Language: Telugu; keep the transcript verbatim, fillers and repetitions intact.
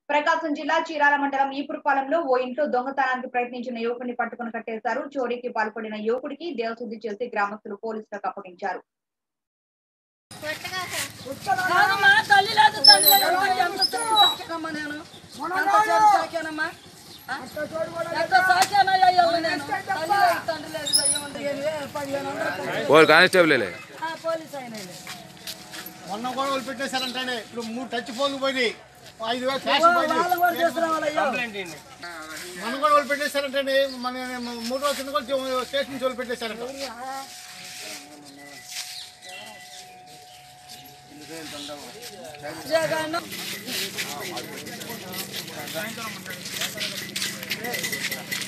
ప్రకాశం జిల్లా చీరాల మండలం ఈపురపాలెంలో ఓ ఇంట్లో దొంగతనానికి ప్రయత్నించిన యువకుడిని పట్టుకుని కట్టేశారు. చోరీకి పాల్పడిన యువకుడికి దేవశుద్ధి చేసి గ్రామస్తులు పోలీసులకు అప్పగించారు. మొన్న కూడా వాళ్ళు పెట్టేశారంటే ఇప్పుడు మూడు టచ్ ఫోన్లు పోయినాయి, ఐదు వేలు క్యాష్ పోయినాయి. మొన్న కూడా వాళ్ళు పెట్టేశారంటే మన మూడు రోజుల కింద కూడా స్టేషన్ నుంచి వాళ్ళు పెట్టేశారంట. జగన్